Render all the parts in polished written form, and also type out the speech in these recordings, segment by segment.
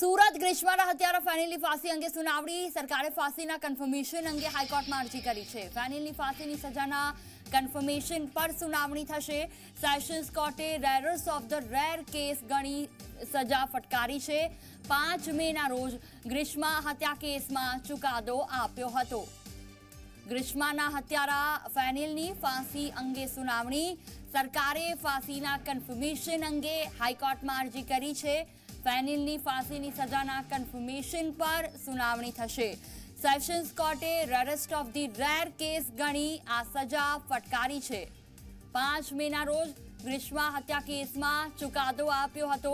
સુરત ગ્રીષ્માના હત્યારા ફેનિલની ફાંસી અંગે સુનાવણી સરકારે ફાંસીના કન્ફર્મેશન અંગે હાઈકોર્ટમાં અરજી કરી છે। ફેનિલની ફાંસીની સજાના કન્ફર્મેશન પર સુનાવણી થશે। સેશન્સ કોર્ટે rarest of the rare case ગણી સજા ફટકારી છે। 5 મેના રોજ ગ્રીષ્મા હત્યા કેસમાં ચુકાદો આપ્યો હતો। ગ્રીષ્માના હત્યારા ફેનિલની ફાંસી અંગે સુનાવણી સરકારે ફાંસીના કન્ફર્મેશન અંગે હાઈકોર્ટમાં અરજી કરી છે। ફેનિલની ફાંસીની સજાના કન્ફર્મેશન પર સુનાવણી થશે। સેશન્સ કોર્ટે rarest of the rare case ગણી આ સજા ફટકારી છે। 5 મેના રોજ ગ્રીષ્મા હત્યા કેસમાં ચુકાદો આપ્યો હતો।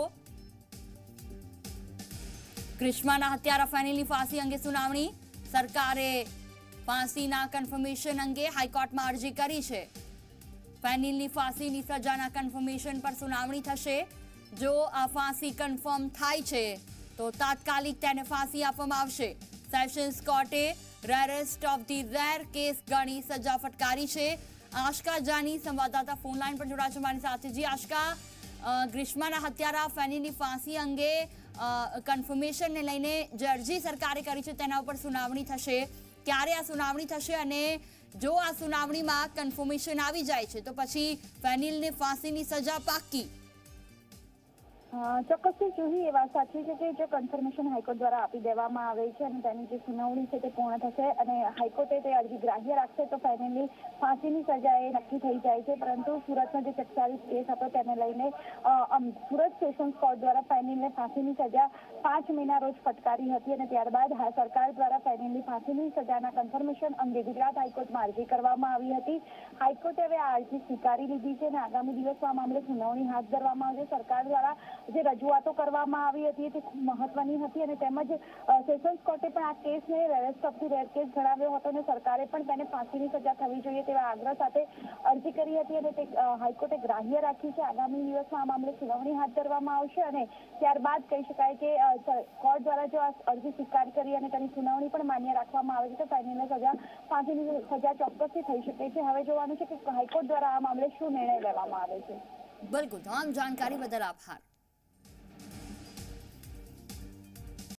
ગ્રીષ્માના હત્યારા ફેનિલની ફાંસી અંગે સુનાવણી સરકારે ફાંસીના કન્ફર્મેશન અંગે હાઈકોર્ટમાં અરજી કરી છે। ફેનિલની ફાંસીની સજાના કન્ફર્મેશન પર સુનાવણી થશે। જો આ ફાંસી કન્ફર્મ થાય છે તો તાત્કાલિક તેને ફાંસી આપવામાં આવશે। સેશન્સ કોર્ટે rarest of the rare case ગણી સજા ફટકારી છે। આશકા જાની સંવાદદાતા ફોન લાઈન પર જોડાયા છે મારી સાથે। જી આશકા, ગ્રીષ્માના હત્યારા ફેનિલની ફાંસી અંગે કન્ફર્મેશનને લઈને જે અરજી સરકારે કરી છે તેના ઉપર સુનાવણી થશે। ક્યારે આ સુનાવણી થશે અને જો આ સુનાવણીમાં કન્ફર્મેશન આવી જાય છે તો પછી ફેનિલને ફાંસીની સજા પાકી? ચોક્કસથી જુહી એ વાત સાચી છે કે જો કન્ફર્મેશન હાઈકોર્ટ દ્વારા આપી દેવામાં આવે છે અને તેની જે સુનાવણી છે તે પૂર્ણ થશે અને હાઈકોર્ટે તે અરજી ગ્રાહ્ય રાખશે તો ફાઇનલી ફાંસીની સજા એ નક્કી થઈ જાય છે। પરંતુ સુરતનો જે 44 કેસ હતો તેને લઈને સુરત સેશન્સ કોર્ટ દ્વારા ફાઇનલને ફાંસીની સજા 5 મેના રોજ ફટકારી હતી અને ત્યારબાદ સરકાર દ્વારા ફાઇનલની ફાંસીની સજાના કન્ફર્મેશન અંગે ગુજરાત હાઈકોર્ટમાં અરજી કરવામાં આવી હતી। હાઈકોર્ટે હવે આ અરજી સ્વીકારી લીધી છે અને આગામી દિવસમાં આ મામલે સુનાવણી હાથ ધરવામાં આવશે। સરકાર દ્વારા જે રજૂઆતો કરવામાં આવી હતી તે ખૂબ મહત્વની હતી અને તેમજ સેશન્સ કોર્ટે પણ આ કેસને rarest of the rare case ગણાવ્યો હતો અને સરકારે પણ તેને ફાંસીની સજા થવી જોઈએ તેવા આગ્રહ સાથે અરજી કરી હતી અને તે હાઈકોર્ટે ગ્રાહ્ય રાખી છે। આગામી દિવસમાં આ મામલે સુનાવણી હાથ ધરવામાં આવશે અને ત્યારબાદ કહી શકાય કે કોર્ટ દ્વારા જો આ અરજી સ્વીકાર કરી અને તેની સુનાવણી પણ માન્ય રાખવામાં આવે છે તો ફાઇનલની સજા ફાંસીની સજા ચોક્કસથી થઈ શકે છે। હવે જોવાનું છે કે હાઈકોર્ટ દ્વારા આ મામલે શું નિર્ણય લેવામાં આવે છે। બિલકુલ, તમામ જાણકારી બદલ આભાર।